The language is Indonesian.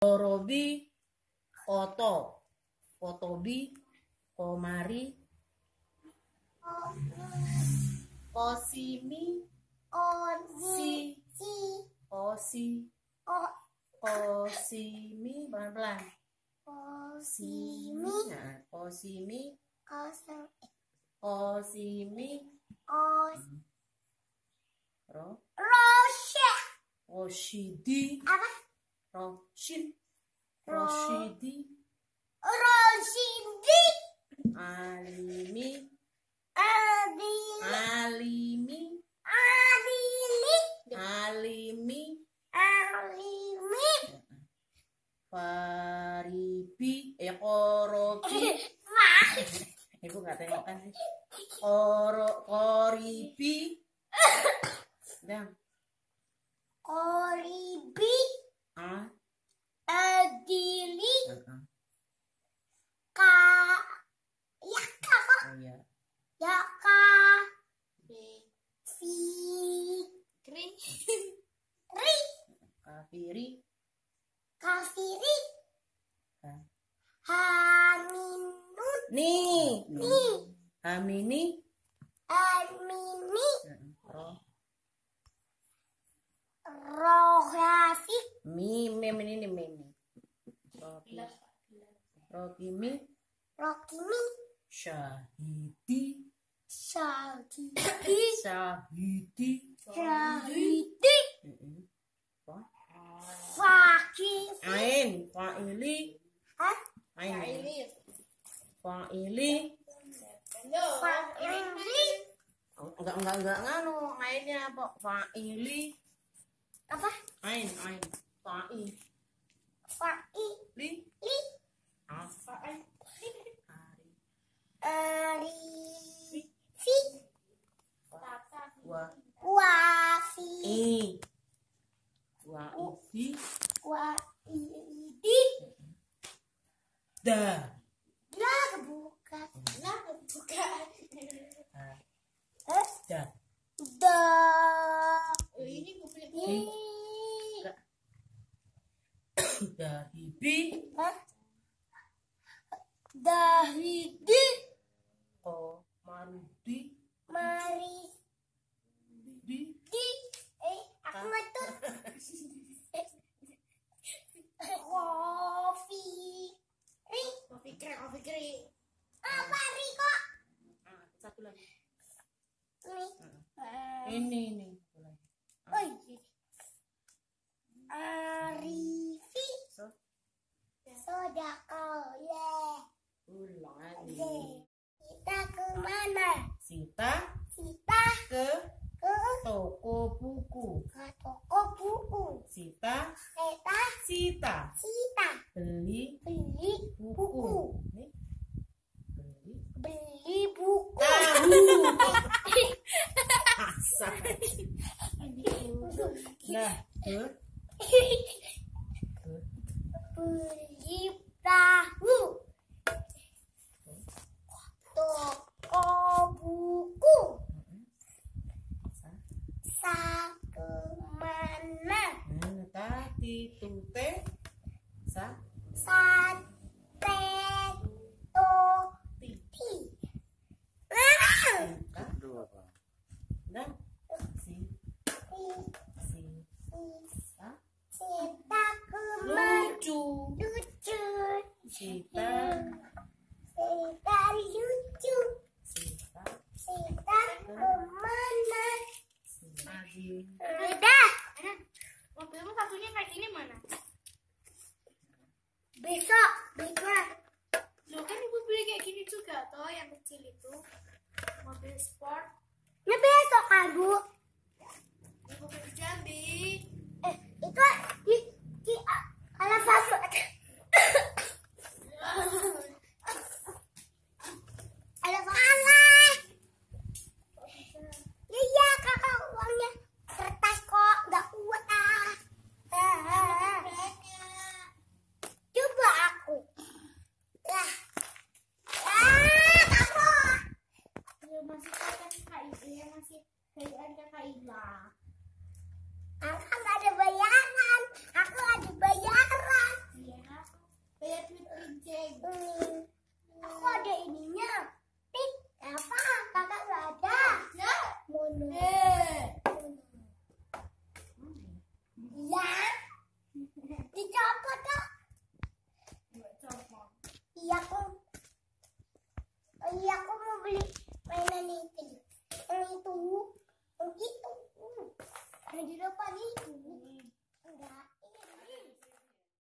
Korobi, koto, kotobi, komari, kosimi, kosimi, pelan-pelan. Kosimi, Roshidi, Alimi, Faribi, Korobi. Ibu nggak tengokkan sih. Koribi. Dan Koribi. Adili. Kafiri. Amini. Rohafik. Rokimi. Syahidi. Ain. Fa'ili. Enggak nganu. Ainnya apa? Fa'ili. Apa? Ain. Fa'ili. Waidi. Da. Kebuka. Da. Ini gue punya. Dahibi. Dahidi. Marudi. Aku ngatur. Kofikri. Apa Riko? Satu lagi. Ini. Ini. Arifi. Sodako. Ulang lagi. Kita kemana? Sita ke toko buku. Sita beli buku. Beli buku. Asal. Nah, beli tahu. Toko buku. Sa kemana? Tati tute sa Sate to ti. Nah, Sita kemana? lucu. Sita lucu. Sita kemana? Udah. Mobilmu satunya kayak gini mana? Besok. Loh kan ibu beli kayak gini juga toh, yang kecil itu mobil sport. Nah besok kan Bu.